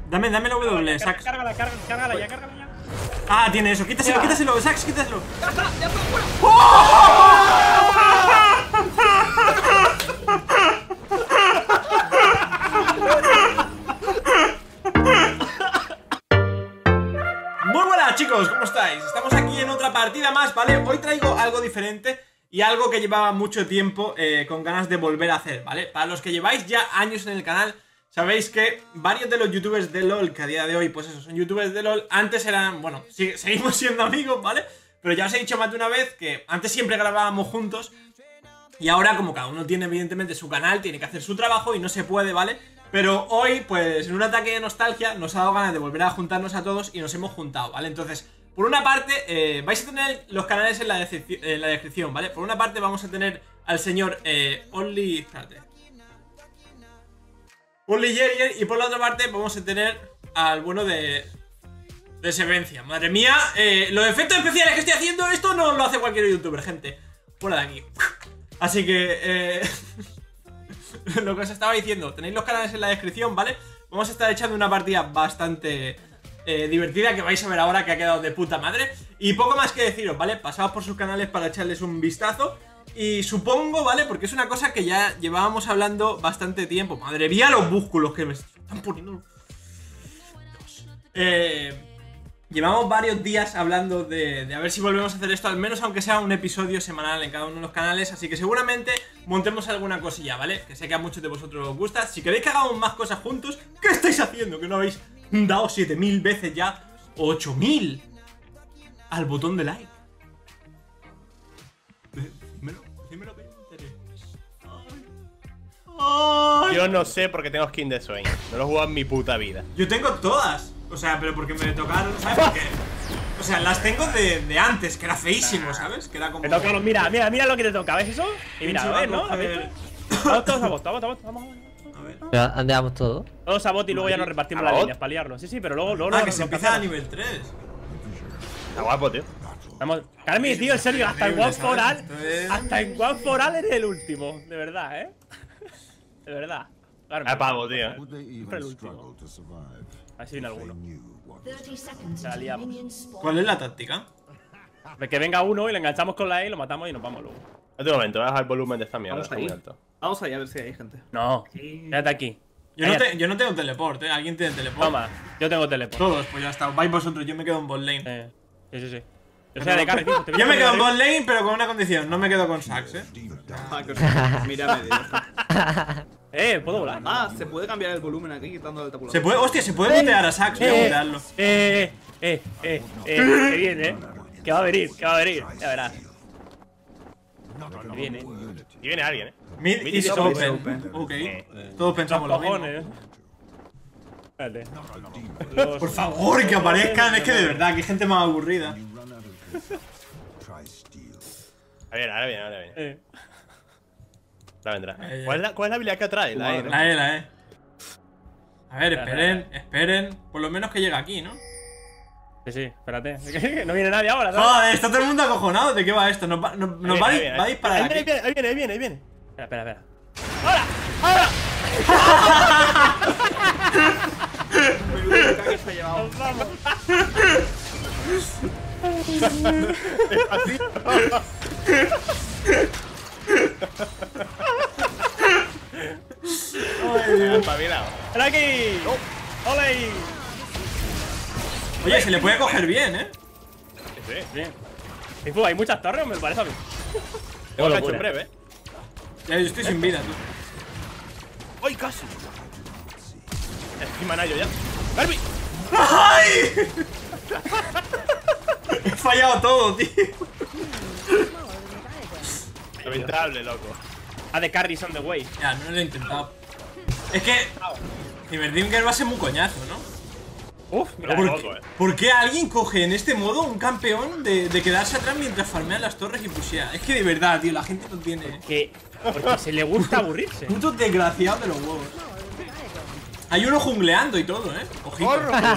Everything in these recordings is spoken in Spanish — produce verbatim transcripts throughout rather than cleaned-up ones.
Dame, dame la W, Sax. Cárgala, cárgala, cárgala ya, cárgala ya. Ah, tiene eso. Quítaselo, quítaselo, Sax, quítaselo. ¡Ya está! ¡Ya está fuera! Muy buenas, chicos, ¿cómo estáis? Estamos aquí en otra partida más, ¿vale? Hoy traigo algo diferente y algo que llevaba mucho tiempo eh, con ganas de volver a hacer, ¿vale? Para los que lleváis ya años en el canal, sabéis que varios de los youtubers de LOL, que a día de hoy, pues eso, son youtubers de LOL, antes eran, bueno, sí, seguimos siendo amigos, ¿vale? Pero ya os he dicho más de una vez que antes siempre grabábamos juntos y ahora como cada uno tiene evidentemente su canal, tiene que hacer su trabajo y no se puede, ¿vale? Pero hoy, pues en un ataque de nostalgia, nos ha dado ganas de volver a juntarnos a todos y nos hemos juntado, ¿vale? Entonces, por una parte, eh, vais a tener los canales en la, en la descripción, ¿vale? Por una parte vamos a tener al señor eh, Only... Espérate. Only Jerry, y por la otra parte vamos a tener al bueno de... de Sevencia. Madre mía, eh, los efectos especiales que estoy haciendo, esto no lo hace cualquier youtuber, gente. Fuera de aquí. Así que... Eh... lo que os estaba diciendo, tenéis los canales en la descripción, ¿vale? Vamos a estar echando una partida bastante eh, divertida que vais a ver ahora, que ha quedado de puta madre. Y poco más que deciros, ¿vale? Pasaos por sus canales para echarles un vistazo. Y supongo, ¿vale? Porque es una cosa que ya llevábamos hablando bastante tiempo. Madre mía, los músculos que me están poniendo. Eh... Llevamos varios días hablando de, de a ver si volvemos a hacer esto, al menos aunque sea un episodio semanal en cada uno de los canales. Así que seguramente montemos alguna cosilla, ¿vale? Que sé que a muchos de vosotros os gusta. Si queréis que hagamos más cosas juntos, ¿qué estáis haciendo? Que no habéis dado siete mil veces ya, o ocho mil al botón de like. Dímelo, dímelo que yo me enteré. Ay. Yo no sé por qué tengo skin de Swain. No lo he jugado en mi puta vida. Yo tengo todas. O sea, pero porque me tocaron, ¿sabes? Porque, o sea, las tengo de, de antes, que era feísimo, ¿sabes? Que era como... Te toca, mira, mira, mira lo que te toca, ¿ves eso? Y mira, a ver, ¿no? A ver. Vamos todos a bot, vamos, vamos, vamos. A ver. ¿Pero dónde vamos todos? Todos a bot y luego ya nos repartimos las líneas para liarlo. Sí, sí, pero luego... luego Ah, nos que se nos empieza a cambiamos. nivel tres. Está guapo, tío. Vamos. Carmi, tío, en serio, hasta en One ¿sabes? for All. Esto es- Hasta en One for All eres el último. De verdad, ¿eh? De verdad. Carmi. Es pavo, tío. Siempre el último. Así viene alguno. Se la liamos. ¿Cuál es la táctica? Que venga uno y le enganchamos con la E y lo matamos y nos vamos luego. Este momento, voy a bajar el volumen de esta mierda. Vamos está ahí. muy alto. Vamos allá a ver si hay gente. No, quédate aquí. Yo no, Cállate. te- yo no tengo teleport, ¿eh? ¿Alguien tiene teleport? Toma, yo tengo teleport. Todos, pues ya está. Vais vosotros, yo me quedo en bot lane. Eh, sí, sí, sí. Yo soy de carry, tío. te Yo visto me quedo en de bot lane, pero con una condición. No me quedo con Sax, ¿eh? Ah, que os- Mírame, tío. Eh, puedo volar. Ah, se puede cambiar el volumen aquí quitando el tabulador. Se puede... Hostia, se puede mutear a Sax. Voy a Eh, mutearlo. eh, eh, eh, eh, que viene, eh. Que va a venir, que va a venir. Ya verás. Que viene. Y viene alguien, eh. Mid Mid is is open. open. Ok. Eh. Todos pensamos lo mismo. Cojones. Espérate. Por favor, que aparezcan. Es que de verdad, que hay gente más aburrida. Ahora viene, ahora viene, ahora viene. Eh. La vendrá. Eh, ¿Cuál es la, cuál es la habilidad que atrae? La E, ¿no? La E, la E. A ver, esperen, esperen. Por lo menos que llegue aquí, ¿no? Sí, sí, espérate. Que no viene nadie ahora, ¿sabes? Joder, está todo el mundo acojonado. ¿De qué va esto? Nos va, nos, nos Ahí va, a viene, di- va a ahí disparar viene, aquí. Ahí viene, ahí viene, ahí viene. Espera, espera, espera. Menudo cague se ha llevado. Espabilado. ¡Ven aquí! ¡Ole! Oye, se le puede coger bien, ¿eh? Sí, sí. Bien. Y pues, hay muchas torres, me parece a mí. Tengo locura. cacho en breve, eh. Ya, yo estoy sin vida, tú. ¡Ay, casi! Encima Nayo ya. ¡Garby! ¡Ay! He fallado todo, tío. Lamentable, loco. Ah, de carries on the way. Ya, no lo he intentado. Es que Cyberdinker va a ser muy coñazo, ¿no? Uf, mira, ¿Por, loco, qué, eh. por qué alguien coge en este modo un campeón de, de quedarse atrás mientras farmea las torres y pushea? Es que de verdad, tío, la gente no tiene... que porque se le gusta aburrirse. Puto desgraciado de los huevos. Hay uno jungleando y todo, ¿eh? Ojito.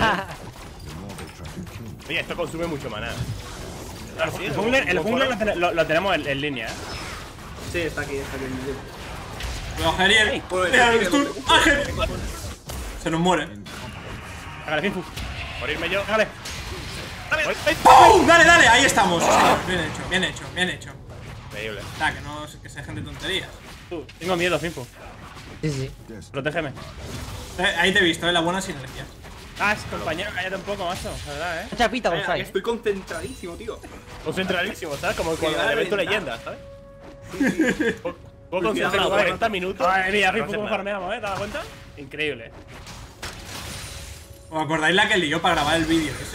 Oye, esto consume mucho maná. El jungler, el jungler lo, ten- lo- lo tenemos en, en línea, ¿eh? Sí, está aquí, está aquí. Cuidado, Geriel. Pues, Mira, aquí, el stun. aquí. ¡Ah, Geriel! Se nos muere. Hágale, Finfu. Por irme yo. Hágale. Voy, voy. ¡Pum! Dale, dale, ahí estamos. Sí, señor. Bien hecho, bien hecho, bien hecho. Increíble. O sea, que no que se dejen de tonterías. Uh, tengo miedo, Finfu. Sí, sí. Protégeme. Eh, Ahí te he visto, eh, la buena sinergia. Ah, compañero, cállate un poco, macho. La verdad, eh. Chapita, Vaya, Gonzalo. estoy concentradísimo, tío. Concentradísimo, ¿sabes? Como con va el a evento reventar. leyenda, ¿sabes? Puedo puedo concentrar cuidado, cuarenta minutos. Madre mía, no Finfu, hacer cómo nada. farmeamos, eh. ¿Te das cuenta? Increíble. ¿Os acordáis la que lió para grabar el vídeo ese?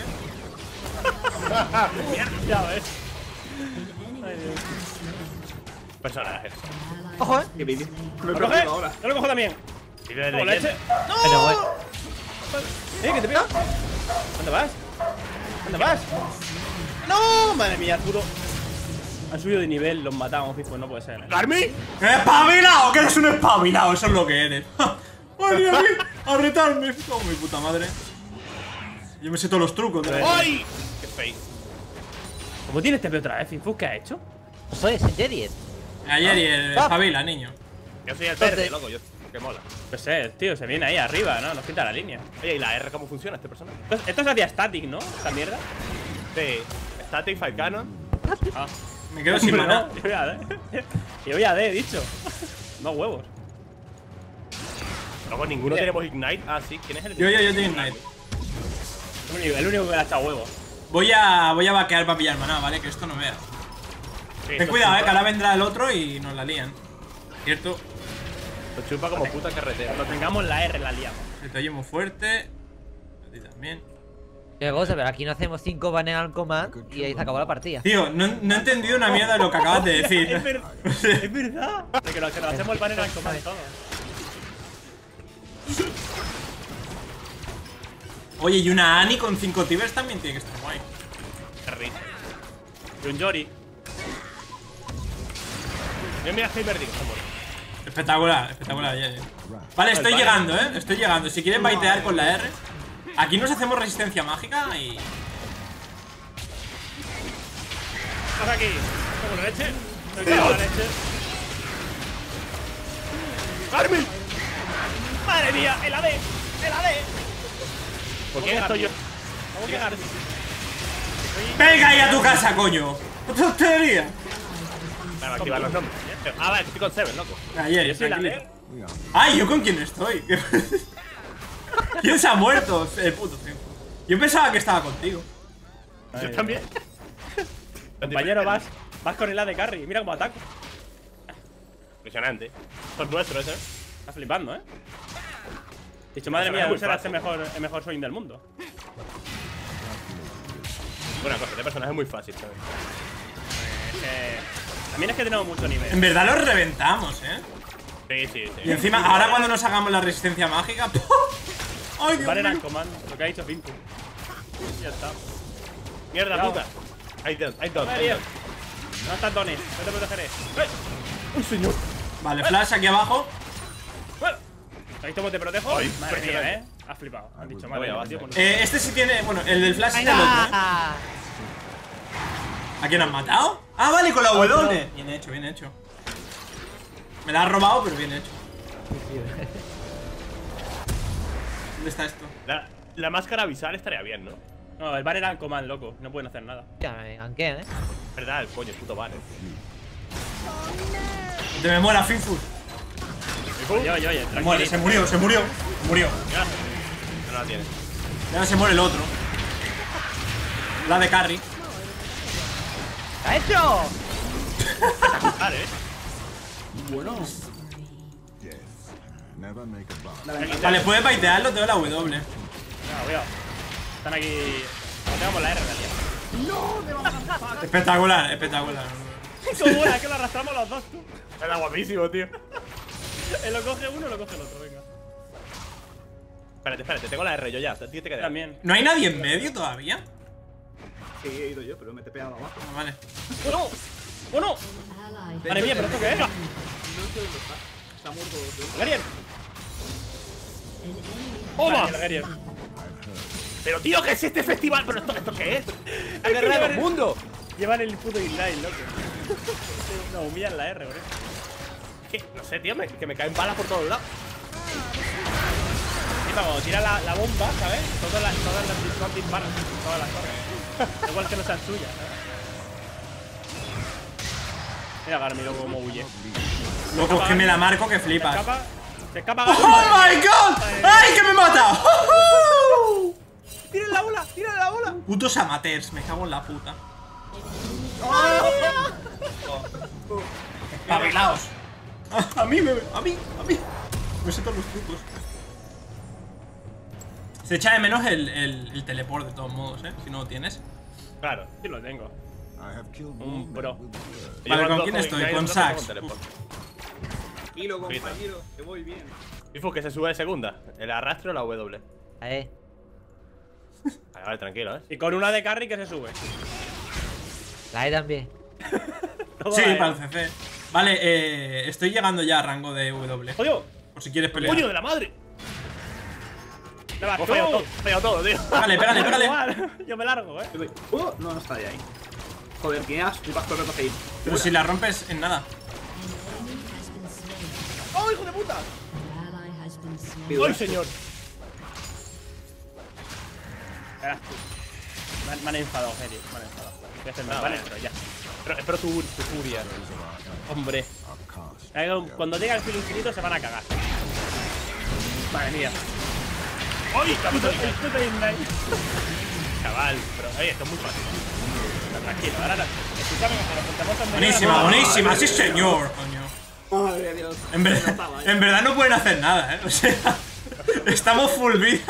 Ya ves. Ay, Dios. Personajes. Ojo, eh. ¿Qué vídeo? Me he ¿Lo coge? perdido ahora. Yo lo cojo también. Vídeo de ¿Cómo leyenda. leche? Pero bueno. ¿Eh? ¿Qué te pega? ¿Dónde vas? ¿Dónde vas? ¡No! Madre mía, puro. Han subido de nivel, los matamos, Finfu, no puede ser. ¿eh? ¡Carmi! ¡Espabilado! ¡Que eres un espabilado! Eso es lo que eres. ¡Vale, a mí! ¡A retarme! ¡Oh, mi puta madre! Yo me sé todos los trucos. ¿no? ¡Ay! ¡Qué face! ¿Cómo tienes T P otra vez, Finfu? ¿Qué ha hecho? Soy ese Jediet. Ayer y el espabila, niño. Yo soy el verde, Entonces- loco. Yo, que mola. No sé, tío, se viene ahí arriba, ¿no? Nos quita la línea. Oye, ¿y la R cómo funciona este personaje? Esto, esto se hacía static, ¿no? Esta mierda. Sí. Static, Fight Cannon. Ah. Me quedo sin Hombre, maná. no, yo voy a D. Yo voy a D, he dicho. No huevos. Luego ninguno Bien. tenemos Ignite. Ah, sí. ¿Quién es el Yo, yo, yo tengo Ignite. El único, el único que le ha echado huevos. Voy a, voy a vaquear para pillar maná, ¿vale? Que esto no veas. Sí, Ten esto cuidado, eh, chupa- que ahora vendrá el otro y nos la lían. ¿Cierto? Esto chupa como puta carretera. Cuando tengamos la R la liamos. Se te oye muy fuerte. A ti también. Qué cosa, pero aquí no hacemos cinco baneos al command y ahí se acabó la partida. Tío, no, no he entendido una mierda de lo que acabas de decir. Es verdad. Es verdad. De que nos, que nos hacemos el banner al command todo. Oye, y una Annie con cinco tibers también tiene que estar guay. Qué risa. Y un Yori. Mira, mira, Heimerdinger, está muerto. Espectacular, espectacular. ya, ya. Vale, estoy Vale. llegando, eh. Estoy llegando. Si quieren baitear con la R. Aquí nos hacemos resistencia mágica y. Pasa aquí. Como la leche. Me cago en la leche. ¡Carmi! Madre mía, el A D. El A D. ¿Por qué estoy yo? ¿Cómo que Garci? ¡Venga ahí a tu casa, coño! ¡Tontería! Para activar los nombres. Ah, vale, estoy con Seven, loco. Ayer, Yo soy la tranquilito. D. ¡Ay! ¿Yo con quién estoy? ¿Quién se ha muerto? El puto tiempo. Yo pensaba que estaba contigo. Yo también. Compañero, vas. Vas con el A D carry. Mira cómo ataco. Impresionante. Esto es nuestro, ese. Estás flipando, ¿eh? Dicho, madre Eso mía, es muy Gus será fácil. el mejor, el mejor swing del mundo. Una cosa, este personaje es muy fácil, ¿sabes? Es que... También es que tenemos mucho En nivel. verdad los reventamos, eh. Sí, sí, sí. Y encima, ahora cuando nos hagamos la resistencia mágica. ¡pum! ¡Ay, Dios Banner mío! and command, lo que ha dicho Finfu. Ya está. Mierda, Cuidado. puta. Hay dos, hay dos. Madre hay mía. dos. No estás Donis, no te protegeré. ¡Eh! ¡Uy, señor! Vale, flash aquí abajo. Bueno. ¿Has visto cómo te protejo? Ay, Madre mía, impresionante. eh. Has flipado. Has dicho, Voy madre a mía, base. tío, por- Eh, este sí tiene. Bueno, el del flash es el otro, eh. ¡Ah! ¿A quién han matado? Ah, vale, con la W. Bien hecho, bien hecho. Me la ha robado, pero bien hecho. ¿Dónde está esto? La, la máscara visual estaría bien, ¿no? No, el banner and command, loco. No pueden hacer nada. Ya me ganquean, eh. ¿Verdad? El coño, el puto bar, eh. Que te me muera, Finfus. Oye, oye, oye, Se muere, tranquilo. se murió, se murió. Se murió. No la tiene. Y ahora se muere el otro. La de carry. ¡Ha hecho! Vale, eh. Bueno. Vale, puedes baitearlo, te doy la W. Cuidado, cuidado. Están aquí. No tengamos la R en realidad. Espectacular, espectacular. ¿Cómo era? Que lo arrastramos los dos, tú. Era guapísimo, tío. Él lo coge uno, lo coge el otro, venga. Espérate, espérate, tengo la R yo ya. A ti te queda. También. ¿No hay nadie en medio todavía? Sí, he ido yo, pero me he tepeado abajo. Ah, vale. ¡Oh, no! ¡Oh, no! Madre mía, ¿pero esto qué es? No sé dónde está. Está muerto. tío. ¡Gariel! ¡Toma! Vale, el Gariel. Pero tío, ¿qué es este festival? ¿Pero esto, esto qué es? ¡La guerra de los mundos! Llevan el puto inline, loco. No, humillan la R, bro. ¿Qué? No sé, tío, me- que me caen balas por todos lados. encanta cuando tira la, la bomba, ¿sabes? Todas las, todas las disparos disparan, todas las torres. Igual que no sean suyas, ¿sabes? Mira Garmi loco como huye. Loco, es que me la marco que Se flipas. escapa, se escapa ¡Oh Garmi. my god! ¡Ay, que me mata! ¡Tira la bola! ¡Tira la bola! Putos amateurs, me cago en la puta. Espabilaos. A, a mí, me, a mí, a mí. Me sé todos los trucos. Se echa de menos el, el, el teleport de todos modos, ¿eh? Si no lo tienes. Claro, sí lo tengo. Un pro. Vale, ¿con quién estoy? Con Sax. Tranquilo, compañero, que voy bien. Pifu, que se sube de segunda. ¿El arrastre o la W? Ahí. Vale, vale, tranquilo, ¿eh? Y con una de carry que se sube. La E también. Todo Sí, ahí. para el C C. Vale, eh, estoy llegando ya a rango de W. ¡Jodio! Por si quieres pelear. ¡Coño de la madre! ¡Te vas He tú! fallado todo, he fallado todo, tío. Pégale, pégale, pégale. Igual, yo me largo, eh. Uh, no, no está de ahí. Joder, tienes un pastor de seguir. Pero si la rompes en nada. ¡Oh, hijo de puta! ¡Ay, señor! Verás tú. Me han, me han enfadado, serio. Me han enfadado. Voy a hacer nada, Ah, vale, vale. pero ya. Espero, espero tu, tu furia. Hombre. Cuando llega el filo infinito se van a cagar. Madre mía. ¡Ay, Puto, capitán! el puto Ignite. Chaval, pero oye, esto es muy fácil. Tranquilo, ahora no. Escúchame, que nos contamos tan Buenísima, buenísima, sí señor, coño. Madre de Dios. En, ver- en verdad no pueden hacer nada, ¿eh? O sea, estamos full vida.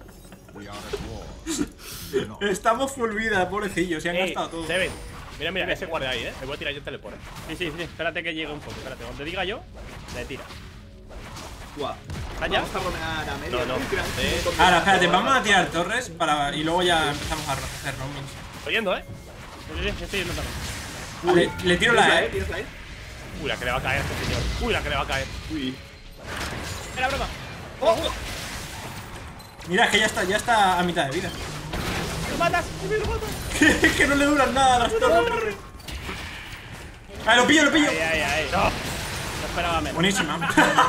Estamos full vida, pobrecillos, se han Ey, gastado todo. Seven, mira, mira, ese guardia ahí, eh. Le voy a tirar yo el teleport. Sí, sí, sí. Espérate que llegue un poco. Espérate, cuando te diga yo, le tira. Guau. ¿Estás ya? Vamos a romear a media. No, no. Tirar un Eh. montón de- Ahora, espérate, vamos a tirar torres para, y luego ya empezamos a hacer roamings. Estoy yendo, eh. Sí, sí, sí, estoy yendo también. Le, le tiro ¿Tienes la la E? E. ¿Tienes la E? Uy, la que le va a caer a este señor. Uy, la que le va a caer. Uy. ¡Mira, broma! Mira, es que ya está, ya está a mitad de vida. ¡Lo matas! ¡Me lo matas! Que, que no le duran nada las torres. Ah, lo pillo, lo pillo. Ay, ay, ay. No. No esperaba menos. Buenísima.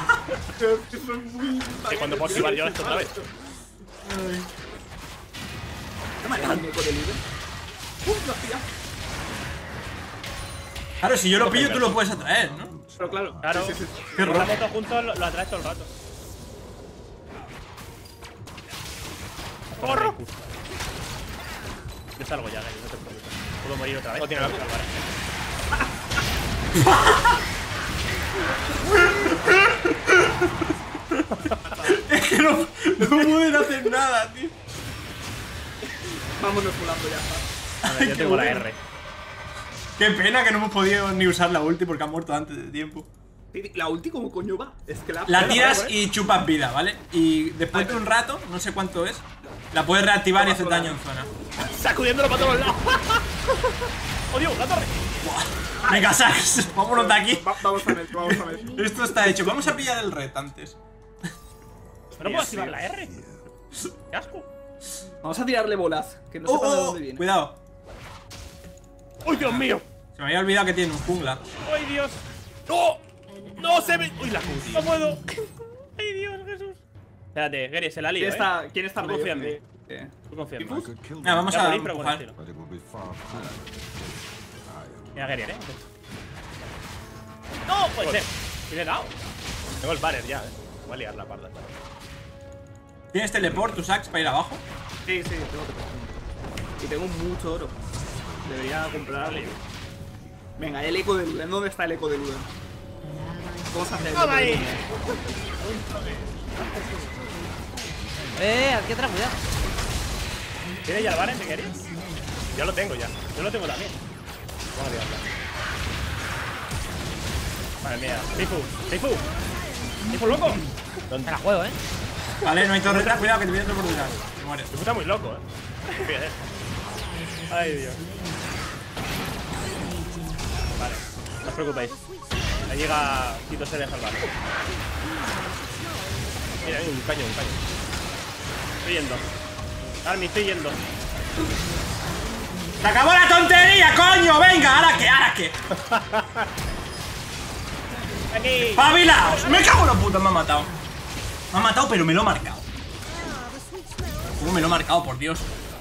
Que cuando puedo activar yo esto otra vez. ¿No me dejan con el líder? ¡Uh, lo has pillado! Claro, si yo lo pillo, tú lo puedes atraer, ¿no? Pero claro. Claro. Sí, sí, sí. Qué Si robo. estamos todos juntos, lo, lo atraes todo el rato. ¡Corro! Yo salgo ya, Gary, no te preocupes. Puedo morir otra vez. No tiene la Puedo culpa. salvar. Es que no, no pueden hacer nada, tío. Vámonos volando ya. A ver, yo tengo la R. Qué pena que no hemos podido ni usar la ulti porque ha muerto antes de tiempo. Sí, la ulti como coño va. Es que la. La tiras y chupas vida, ¿vale? Y después de un rato, no sé cuánto es, la puedes reactivar y hacer daño en zona. Sacudiéndolo para todos lados. ¡Oh, Dios, la torre! Venga, Sax, vámonos de aquí. Va- vamos a ver, vamos a ver. Esto está hecho. Vamos a pillar el red antes. ¿No puedo activar la R? ¡Qué asco! Vamos a tirarle bolas. Que no Oh, sepa de oh, dónde viene. cuidado. ¡Uy, Dios mío! Se me había olvidado que tiene un jungla. ¡Ay, Dios! ¡No! ¡No se ve! ¡Uy, la Q, ¡No puedo! ¡Ay, Dios, Jesús! Espérate, Gary, se la lío, ¿Quién ¿eh? está, ¿quién está Tú medio? confía en mí. Eh, eh. Tú confía en mí. ¿Tifus? Nada, vamos Voy a a morir, pero con empujar. estilo. Mira, Gary, ¿eh? ¡No! Puede ser. ¿Qué le he dado? Tengo el banner ya, eh. Voy a liar la parda. ¿Tienes teleport, tu Sax, para ir abajo? Sí, sí, tengo que. Y tengo mucho oro. Debería comprarle. Venga, el eco de Luden. ¿Dónde está el eco de Luden? Vamos a hacer el eco de Luden. Eh, aquí atrás, cuidado. ¿Tienes ya el bar, si queréis? Ya lo tengo ya. Yo lo tengo también. Vamos a liarla. Madre mía. Tifu, Tifu. Tifu, loco. Me la juego, eh. Vale, no hay torretas, cuidado que te viene por detrás. Te mueres. Tú estás muy loco, eh. Fíjate. Ay, Dios. Vale, no os preocupéis. Ahí llega Tito, se deja salvar. Mira, hay un caño, un caño. Estoy yendo. Army, estoy yendo. ¡Se acabó la tontería, coño! ¡Venga! ¿Ahora qué? ¿Ahora qué? Aquí. ¡Pabilaos! ¡Me cago en la puta! Me ha matado. Me ha matado, pero me lo ha marcado. ¿Cómo me lo he marcado, por Dios?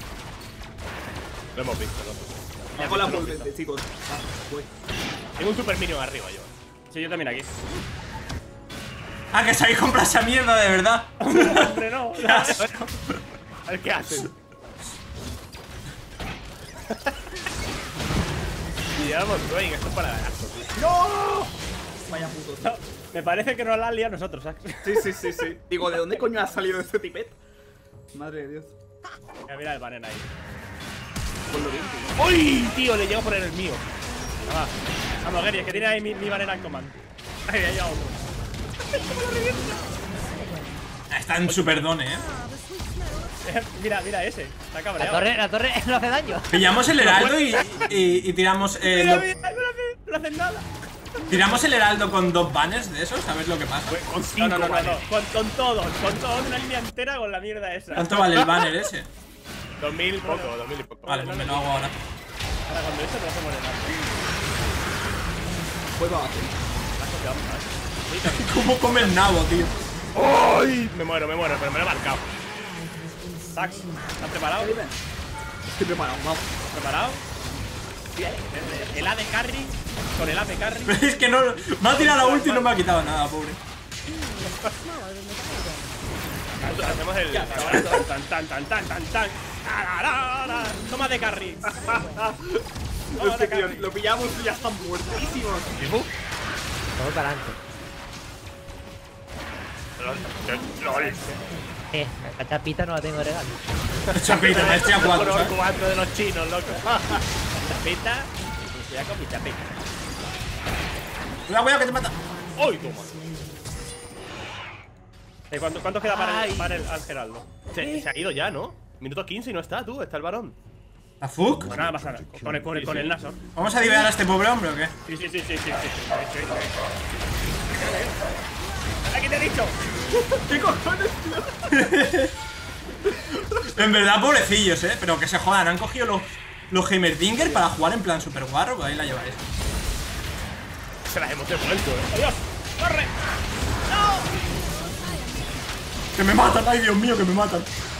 Lo hemos visto, ¿no? Me hago la envolvente, chicos. Ah, voy. Tengo un super minion arriba yo. Sí, yo también aquí. Ah, que sabéis comprar esa mierda de verdad. Hombre, no. A ver qué hacen. Y llevamos Dwayne, esto es para ganazo, tío. Vaya puto. No, me parece que nos la han liado nosotros, ¿sabes? Sí, sí, sí, sí. Digo, ¿de dónde coño ha salido este tipet? Madre de Dios. Mira, mira el banner ahí. Ponlo bien, tío. ¡Uy, tío! Le llego a poner el mío. Vamos, vamos, Gary, es que tiene ahí mi, mi banner en command. Ahí, ahí a otro. Está en super done, eh. Mira, mira ese. Está La cabreado. torre, la torre no hace daño. Pillamos el heraldo y, y, y tiramos. Eh, Mira, lo- mira, no hace, no hace nada. tiramos el heraldo con dos banners de esos, a ver lo que pasa. Con No, cinco, no, no, no, vale. no. Con, con todos, con todos, una línea entera con la mierda esa. ¿Cuánto vale el banner ese? Dos mil y poco, dos mil y poco. Vale, pues me lo hago ahora. Ahora cuando esto te hacemos el Pues va a hacer. ¿Cómo come el nabo, tío? ¡Ay! Me muero, me muero, pero me lo he marcado. Sax, ¿estás preparado? Estoy preparado, vamos. ¿Preparado? El A de carry con el A de carry. Pero es que no. Me ha tirado la ulti y no me ha quitado nada, pobre. Hacemos el. Tan, tan, tan, tan, tan, tan. Tararara. Toma de carry. Toma Este de tío, carry. lo pillamos y ya están muertísimos. Todo para adelante. LOL. Eh, la chapita no la tengo de regalo. Chapita, me estoy a cuatro, Por ¿sabes? cuatro de los chinos, loco. Chapita. Ya con mi chapita. Cuidado, cuidado, que te mata. ¡Uy, toma! Eh, ¿cuánto, ¿Cuánto queda para el, Ay. para el al Geraldo? Se, se ha ido ya, ¿no? Minuto quince y no está, tú, está el varón. ¿La fuck? Pues nada pasa nada. Con el, con el, con el Nashor. ¿Vamos a divear a este pobre hombre o qué? Sí, sí, sí, sí, sí, sí, sí, sí, sí. ¡Aquí te he dicho! ¿Qué cojones, tío? En verdad, pobrecillos, eh. Pero que se jodan, han cogido los, los Heimerdinger para jugar en plan Super Warro. Ahí la lleváis. Se las hemos devuelto, eh. ¡Adiós! ¡Corre! Que me matan, ay Dios mío, que me matan.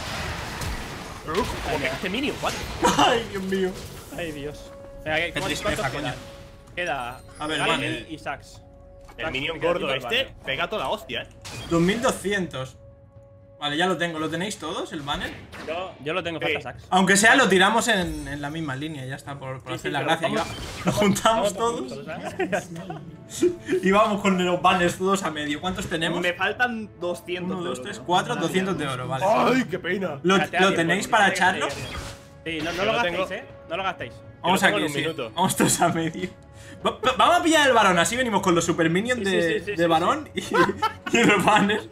Como que este minion, ¿cuál? Ay, Dios mío. Ay, Dios. Venga, ¿qué, Qué ¿cuántos tristeza, queda? coño. Queda. A ver, Galen vale. y Sax. El Sax, minion queda gordo aquí, este vale. pega toda la hostia, eh. dos mil doscientos. Vale, ya lo tengo. ¿Lo tenéis todos, el banner? Yo, yo lo tengo, Sí. falta Sax. Aunque sea, lo tiramos en, en la misma línea. Ya está, por, por Sí, hacer sí, la pero gracia. vamos- Iba- Lo juntamos Vamos todos ¿sabes? y vamos con los banners todos a medio. ¿Cuántos tenemos? Me faltan doscientos. uno, de dos, oro, tres, ¿no? cuatro, doscientos de oro, vale. ¡Ay, qué pena! ¿Lo, Espérate, lo alguien, tenéis pues, para ahí, echarlo? ahí, ahí. Sí, no, no Yo lo lo gastéis, tengo. eh. No lo gastéis. Vamos Yo lo tengo aquí, en un sí. minuto. Vamos todos a medio. Va- va- Vamos a pillar el varón, así venimos con los super minions Sí, de, sí, sí, sí, de sí, varón y, y los banners.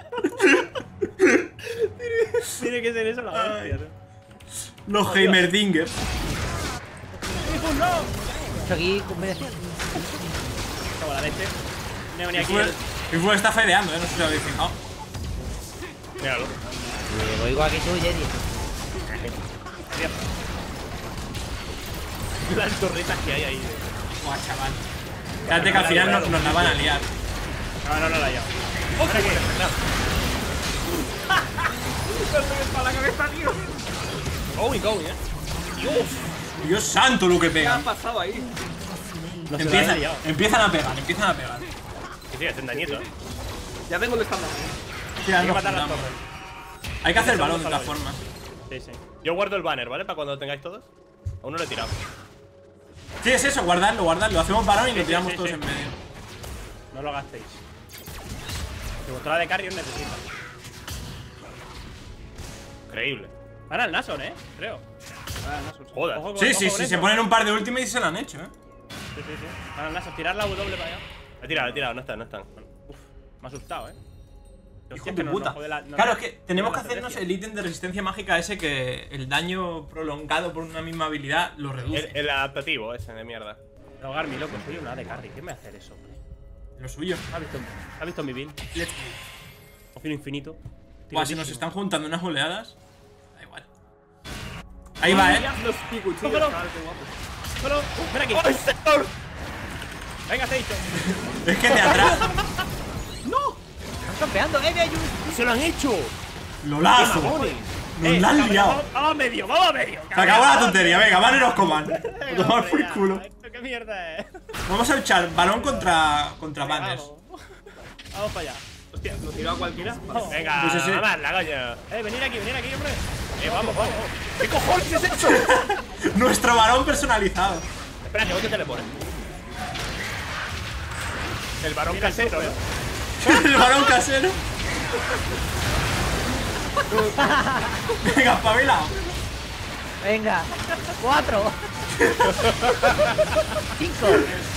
Tiene que ser eso la bestia, ¿no? Los Heimerdinger. ¡Tifus, no! Esto aquí, combinación. Como la leche. Me he venido Y aquí. fue, el- y fue está fedeando, eh, no sé si lo habéis fijado. Míralo. Eh, Oigo aquí tú, Jenny. Las torretas que hay ahí. Buah, chaval. Fíjate que al final nos, nos la van a liar. No, no, no la he liado. ¡Oh, qué buena! ¡Para la cabeza, tío! Going, going, eh. Dios. Dios santo lo que ¿Qué ha pegan. pasado ahí? No se la he Empiezan, liado. empiezan a pegar, empiezan a pegar. Que sí, hacen dañito, eh. Ya tengo el estándar. Tira, Hay que nos matar las juntamos. torres. Hay que hacer Estamos balón de todas a la vez. formas. Sí, sí. Yo guardo el banner, ¿vale? Para cuando lo tengáis todos. Aún no lo he tirado. Sí, es eso, guardarlo, guardarlo. Hacemos balón y Sí, lo sí, tiramos sí, todos sí. en medio. No lo gastéis. Que vuestra de carry os necesita. Increíble. Van al Nashor, eh. Creo. Ah, no, son- Joder. Ojo con- Sí, ojo sí, con sí, eso. se ponen un par de ultimates y se lo han hecho, eh. Sí, sí, sí. Van al Nashor. Tirar la W para allá. He tirado, he tirado, no están, no están. Uf, me ha asustado, eh. Hijo Hostia, de que nos- puta. nos jode la- nos- Claro, es que tenemos que nos jode la hacernos el estrategia. ítem de resistencia mágica ese que el daño prolongado por una misma habilidad lo reduce. El, el adaptativo ese de mierda. No, Garmi, loco, soy una de carry. ¿Quién me va a hacer eso, hombre? Lo suyo. ¿Has visto, ¿has visto mi build? Let's go. Opino infinito. Buah, si nos Tiradísimo. están juntando unas oleadas. Da igual. Ahí va, eh. Mirad los picuchillos, Cógelo. chaval, qué guapo. Solo, uh, ven aquí. ¡Ay, señor! Venga, te he dicho. Es que te atrás. Están campeando, eh, me ayuda. ¡Se lo han hecho! ¡Lolazo! ¡Qué mamones! Nos Eh, la han cabrón, liado. Vamos, vamos a medio, vamos a medio. Se acabó la tontería, venga, van y nos coman. Venga, Tomar hombre, por ya. culo. ¿Esto qué mierda es? Vamos a luchar balón contra, contra Venga, banners. vamos. Vamos para allá. Hostia, ¿lo tiro a cualquiera? Vale. Venga, Sí, sí, sí. mamarla, coño. Eh, venir aquí, venir aquí, hombre. Eh, vamos, vamos. ¿Qué cojones es eso? Nuestro balón personalizado. Espera, que voy a teleport. El varón casero, ¿eh? El balón casero. Venga, espabilado. Venga. Cuatro. Cinco.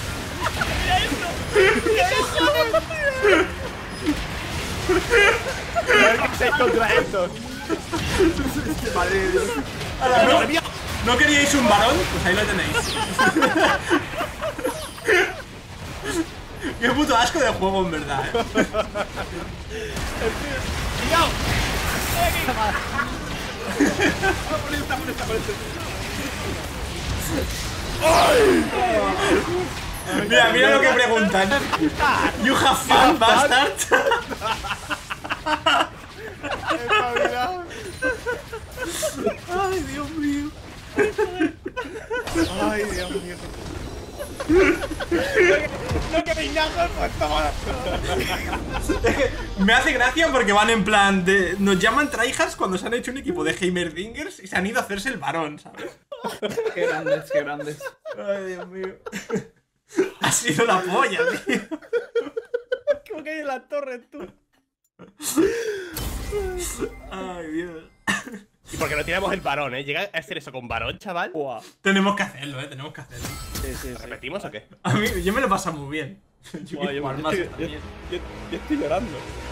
A ver qué hacéis contra estos. Madre de Dios. Ahora, ¿no? ¿No queríais un balón? Pues ahí lo tenéis. Qué puto asco de juego, en verdad, eh. ¡Cuidado! Mira, mira lo que preguntan. You have fun, bastard. Ay, Dios mío. Ay, Dios mío. No queréis nada, pues toma. Me hace gracia porque van en plan de... Nos llaman tryhards cuando se han hecho un equipo de Heimerdingers y se han ido a hacerse el varón, ¿sabes? Qué grandes, qué grandes. Ay, Dios mío. Ha sido la polla, tío. ¿Cómo que hay en las torres, tú? Ay, Dios. ¿Y por qué no tiramos el varón, eh? ¿Llega a hacer eso con varón, chaval? Buah. Tenemos que hacerlo, eh. Tenemos que hacerlo. Sí, sí, sí. ¿Repetimos o qué? A mí, yo me lo paso muy bien. Yo, Buah, yo, jugar yo más estoy, yo, también. yo- yo estoy llorando.